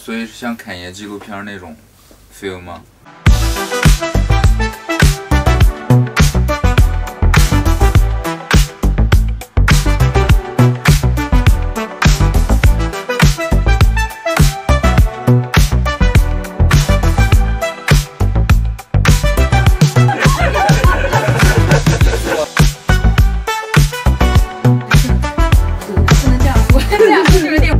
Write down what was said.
所以是像侃爷纪录片那种 feel 吗？ 不能这样说，这样说有点。